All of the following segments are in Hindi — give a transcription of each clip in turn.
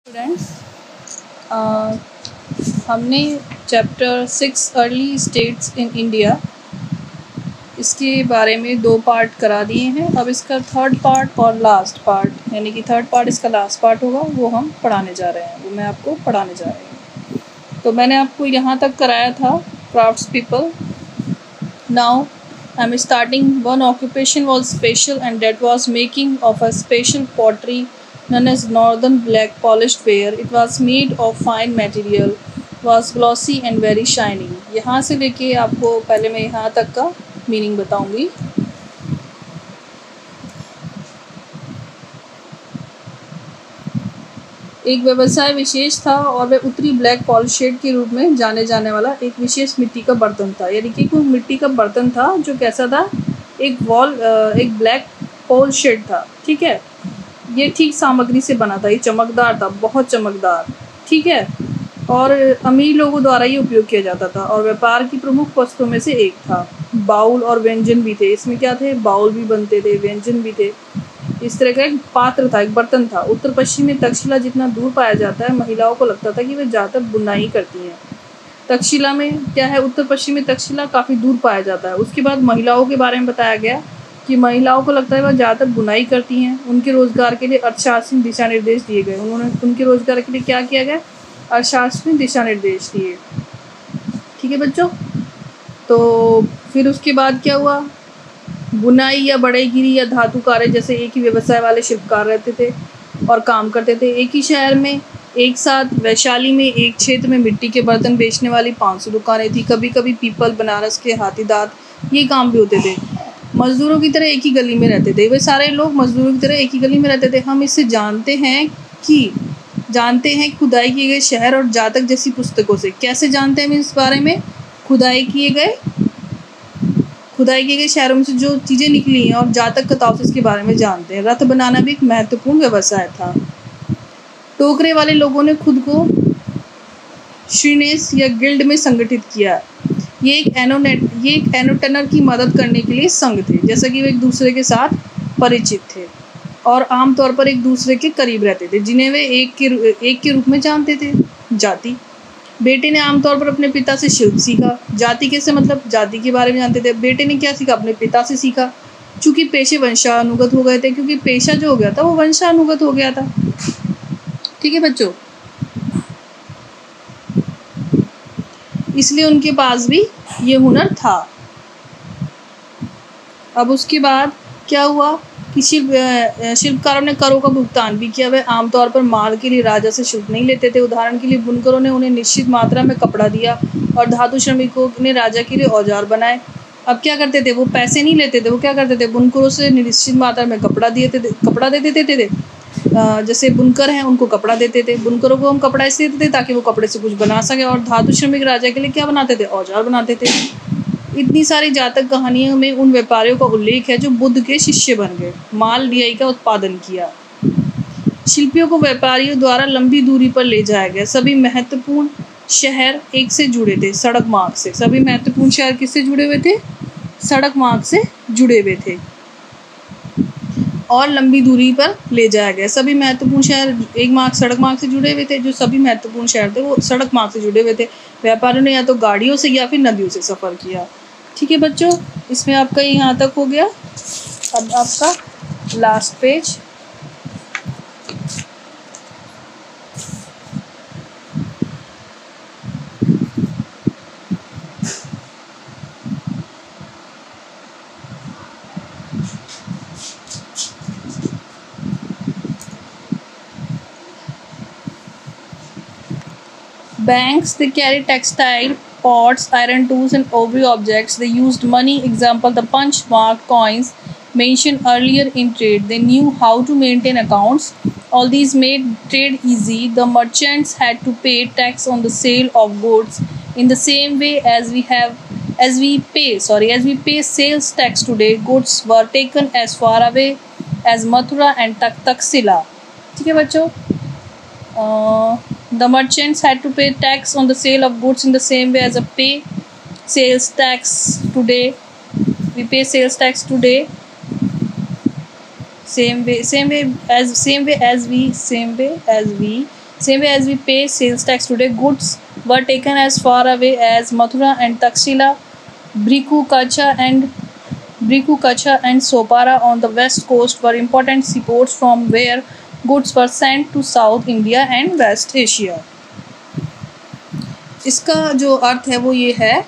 स्टूडेंट्स, हमने chapter 6 early states in India इसके बारे में 2 पार्ट करा दिए हैं। अब इसका थर्ड पार्ट और लास्ट पार्ट, यानी कि थर्ड पार्ट इसका लास्ट पार्ट होगा, वो हम पढ़ाने जा रहे हैं, वो मैं आपको पढ़ाने जा रही हूँ। तो मैंने आपको यहाँ तक कराया था crafts people. Now I am starting. One occupation was special and that was making of a special pottery known as northern black polished ware. It was made of fine material, was glossy and very shiny. यहाँ से लेके आपको पहले मैं यहाँ तक का मीनिंग बताऊंगी। एक व्यवसाय विशेष था और वह उत्तरी ब्लैक पॉलिशेड के रूप में जाने जाने वाला एक विशेष मिट्टी का बर्तन था। यानी कि कोई मिट्टी का बर्तन था जो कैसा था, एक ब्लैक पॉलिशेड था। ठीक है, ये ठीक सामग्री से बना था, ये चमकदार था, बहुत चमकदार। ठीक है, और अमीर लोगों द्वारा ये उपयोग किया जाता था और व्यापार की प्रमुख वस्तुओं में से एक था। बाउल और व्यंजन भी थे। इसमें क्या थे, बाउल भी बनते थे, व्यंजन भी थे। इस तरह का एक पात्र था, एक बर्तन था। उत्तर पश्चिम में तक्षशिला जितना दूर पाया जाता है, महिलाओं को लगता था कि वे ज़्यादातर बुनाई करती हैं। तक्षशिला में क्या है, उत्तर पश्चिम में तक्षशिला काफ़ी दूर पाया जाता है। उसके बाद महिलाओं के बारे में बताया गया कि महिलाओं को लगता है वह ज़्यादातर बुनाई करती हैं। उनके रोजगार के लिए अर्थशास्त्रीय दिशा निर्देश दिए गए। उनके रोजगार के लिए क्या किया गया, अर्थशास्त्रीय दिशा निर्देश दिए। ठीक है बच्चों, तो फिर उसके बाद क्या हुआ, बुनाई या बढ़ईगिरी या धातु कार्य जैसे एक ही व्यवसाय वाले शिल्पकार रहते थे और काम करते थे। एक ही शहर में एक साथ वैशाली में एक क्षेत्र में मिट्टी के बर्तन बेचने वाली 500 दुकानें थी। कभी कभी पीपल, बनारस के हाथीदांत, ये काम भी होते थे। मजदूरों की तरह एक ही गली में रहते थे। वे सारे लोग मजदूरों की तरह एक ही गली में रहते थे। हम इससे जानते हैं खुदाई किए गए शहर और जातक जैसी पुस्तकों से। कैसे जानते हैं इस बारे में, खुदाई किए गए शहरों में से जो चीज़ें निकली हैं और जातक कताओं से इसके बारे में जानते हैं। रथ बनाना भी एक महत्वपूर्ण व्यवसाय था। टोकरे वाले लोगों ने खुद को श्रीनेस या गिल्ड में संगठित किया। ये एक एनोटनर की मदद करने के लिए संघ थे, जैसा कि वे एक दूसरे के साथ परिचित थे और आमतौर पर एक दूसरे के करीब रहते थे, जिन्हें वे एक के रूप में जानते थे। जाति, बेटे ने आमतौर पर अपने पिता से शिल्प सीखा। जाति कैसे, मतलब जाति के बारे में जानते थे। बेटे ने क्या सीखा, अपने पिता से सीखा। चूँकि पेशे वंशानुगत हो गए थे, क्योंकि पेशा जो हो गया था वो वंशानुगत हो गया था। ठीक है बच्चों, इसलिए उनके पास भी ये हुनर था। अब उसके बाद क्या हुआ कि शिल्पकारों ने करों का भुगतान भी किया। वे आमतौर पर माल के लिए राजा से शुल्क नहीं लेते थे। उदाहरण के लिए बुनकरों ने उन्हें निश्चित मात्रा में कपड़ा दिया और धातु श्रमिकों ने राजा के लिए औजार बनाए। अब क्या करते थे, वो पैसे नहीं लेते थे, वो क्या करते थे, बुनकरों से निश्चित मात्रा में कपड़ा देते थे। जैसे बुनकर हैं उनको कपड़ा देते थे। बुनकरों को हम कपड़ा इसलिए देते थे ताकि वो कपड़े से कुछ बना सके, और धातु श्रमिक राजा के लिए क्या बनाते थे, औजार बनाते थे। इतनी सारी जातक कहानियों में उन व्यापारियों का उल्लेख है जो बुद्ध के शिष्य बन गए, माल ढुलाई का उत्पादन किया। शिल्पियों को व्यापारियों द्वारा लंबी दूरी पर ले जाया गया। सभी महत्वपूर्ण शहर एक से जुड़े थे, सड़क मार्ग से। सभी महत्वपूर्ण शहर किससे जुड़े हुए थे, सड़क मार्ग से जुड़े हुए थे और लंबी दूरी पर ले जाया गया। सभी महत्वपूर्ण शहर सड़क मार्ग से जुड़े हुए थे। जो सभी महत्वपूर्ण शहर थे वो सड़क मार्ग से जुड़े हुए थे। व्यापारियों ने या तो गाड़ियों से या फिर नदियों से सफ़र किया। ठीक है बच्चों, इसमें आपका यहाँ तक हो गया। अब आपका last page. Banks, they carry textile, pots, iron tools and every objects. They used money, example the punch marked coins mentioned earlier in trade. They knew how to maintain accounts. All these made trade easy. The merchants had to pay tax on the sale of goods in the same way as we pay sales tax today. Goods were taken as far away as Mathura and Taxila. ठीक है बच्चों, the merchants had to pay tax on the sale of goods in the same way as we pay sales tax today. Same way as we Same way as we pay sales tax today, goods were taken as far away as Mathura and Takshila, Brikukacha and Sopara on the west coast were important seaports from where goods were sent to South India and West Asia. इसका जो अर्थ है वो ये है,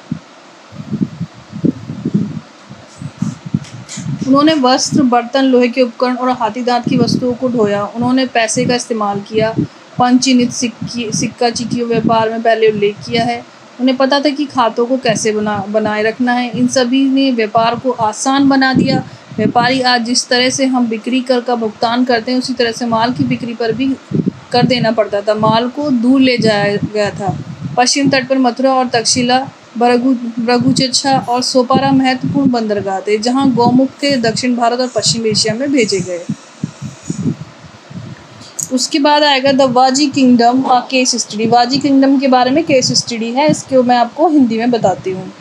उन्होंने वस्त्र, बर्तन, लोहे के उपकरण और हाथी दांत की वस्तुओं को ढोया। उन्होंने पैसे का इस्तेमाल किया। पंचनित सिक्का चिट्ठियों व्यापार में पहले उल्लेख किया है। उन्हें पता था कि खातों को कैसे बनाए रखना है। इन सभी ने व्यापार को आसान बना दिया। व्यापारी आज जिस तरह से हम बिक्री कर का भुगतान करते हैं उसी तरह से माल की बिक्री पर भी कर देना पड़ता था। माल को दूर ले जाया गया था। पश्चिम तट पर मथुरा और तक्षशिला, भृगुचच्छा और सोपारा महत्वपूर्ण बंदरगाह थे जहां गौमुख थे दक्षिण भारत और पश्चिम एशिया में भेजे गए। उसके बाद आएगा the Vajji kingdom case study. Vajji kingdom के बारे में केस स्टडी है, इसको मैं आपको हिंदी में बताती हूँ।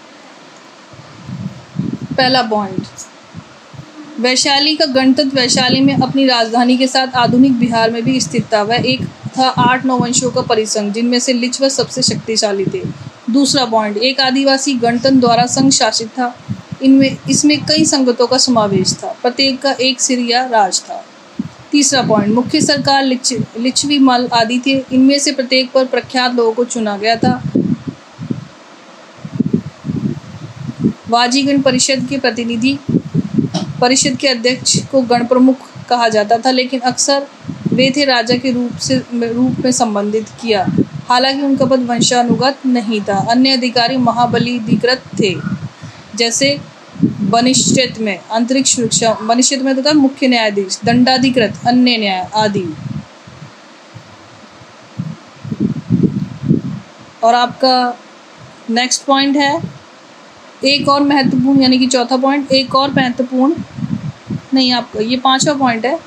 पहला पॉइंट, वैशाली का गणतंत्र वैशाली में अपनी राजधानी के साथ आधुनिक बिहार में भी स्थित था। वह एक था 8-9 वंशों का परिसंघ जिनमें से लिच्छव सबसे शक्तिशाली थे। दूसरा पॉइंट, एक आदिवासी गणतंत्र द्वारा संघ शासित था। इसमें कई संगतों का समावेश था, प्रत्येक का एक सिर या राज था। तीसरा पॉइंट, मुख्य सरकार लिच्छवी मल आदि थे। इनमें से प्रत्येक पर प्रख्यात लोगों को चुना गया था। वाजीगण परिषद के प्रतिनिधि, परिषद के अध्यक्ष को गण प्रमुख कहा जाता था, लेकिन अक्सर वे थे राजा के रूप में संबंधित किया। हालांकि उनका पद वंशानुगत नहीं था। अन्य अधिकारी महाबलीधिकृत थे, जैसे बनिश्चित में अंतरिक्ष सुरक्षा, बनिश्चित में तथा मुख्य न्यायाधीश, दंडाधिकृत, अन्य न्याय आदि। और आपका नेक्स्ट पॉइंट है एक और महत्वपूर्ण, यानी कि चौथा पॉइंट, एक और महत्वपूर्ण नहीं, आपका ये पांचवा पॉइंट है।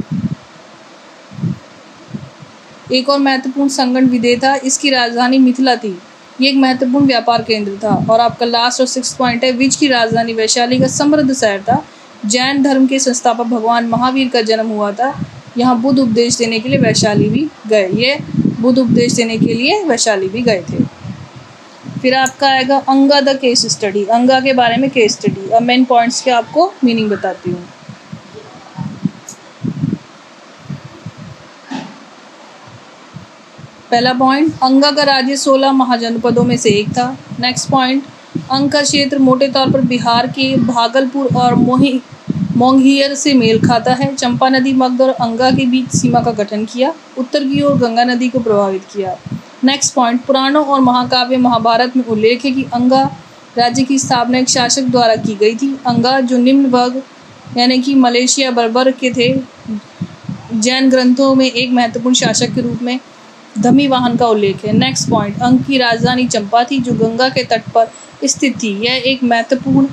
एक और महत्वपूर्ण संगठन विदेह था। इसकी राजधानी मिथिला थी। ये एक महत्वपूर्ण व्यापार केंद्र था। और आपका लास्ट और 6th पॉइंट है, विज की राजधानी वैशाली का समृद्ध शहर था। जैन धर्म के संस्थापक भगवान महावीर का जन्म हुआ था। यहाँ बुद्ध उपदेश देने के लिए वैशाली भी गए। ये बुद्ध उपदेश देने के लिए वैशाली भी गए थे। फिर आपका आएगा अंगा द केस स्टडी। अंगा के बारे में केस स्टडी। अब मेन पॉइंट्स के आपको मीनिंग बताती हूँ। पहला पॉइंट, अंगा का राज्य 16 महाजनपदों में से एक था। नेक्स्ट पॉइंट, अंग का क्षेत्र मोटे तौर पर बिहार के भागलपुर और मोंघियर से मेल खाता है। चंपा नदी मगध और अंगा के बीच सीमा का गठन किया। उत्तर की ओर गंगा नदी को प्रभावित किया। नेक्स्ट पॉइंट, पुराणों और महाकाव्य महाभारत में उल्लेख है कि अंगा राज्य की स्थापना एक शासक द्वारा की गई थी। अंगा जो निम्न वर्ग यानी कि मलेशिया बर्बर के थे। जैन ग्रंथों में एक महत्वपूर्ण शासक के रूप में धमी वाहन का उल्लेख है। नेक्स्ट पॉइंट, अंग की राजधानी चंपा थी जो गंगा के तट पर स्थित थी। यह एक महत्वपूर्ण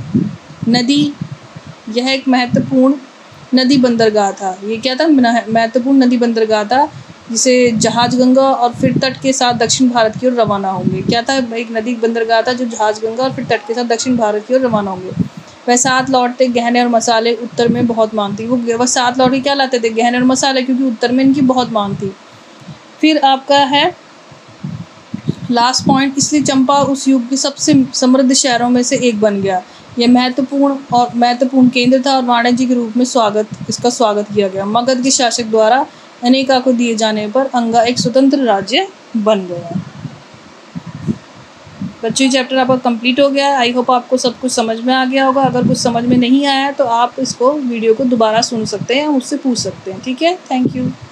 नदी बंदरगाह था। ये क्या था? महत्वपूर्ण नदी बंदरगाह था जिसे जहाज गंगा और फिर तट के साथ दक्षिण भारत की ओर रवाना होंगे। क्या था? एक नदी बंदरगाह था जो जहाज गंगा और फिर तट के साथ दक्षिण भारत की ओर रवाना होंगे। वह साथ लौटते गहने और मसाले उत्तर में बहुत मांग थी। वह साथ लौट के क्या लाते थे? गहने और मसाले, क्योंकि उत्तर में इनकी बहुत मांग थी। फिर आपका है लास्ट पॉइंट, इसलिए चंपा उस युग के सबसे समृद्ध शहरों में से एक बन गया। यह महत्वपूर्ण केंद्र था और वाणिज्य के रूप में इसका स्वागत किया गया। मगध के शासक द्वारा अनेका को दिए जाने पर अंगा एक स्वतंत्र राज्य बन गया। बच्चों, चैप्टर आपका कंप्लीट हो गया। आई होप आपको सब कुछ समझ में आ गया होगा। अगर कुछ समझ में नहीं आया तो आप इसको वीडियो को दोबारा सुन सकते हैं या मुझसे पूछ सकते हैं। ठीक है, थैंक यू।